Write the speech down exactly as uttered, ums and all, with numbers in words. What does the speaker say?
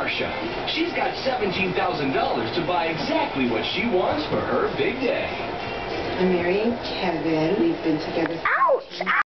car shop. She's got seventeen thousand dollars to buy exactly what she wants for her big day. I'm marrying Kevin. We've been together for Ouch!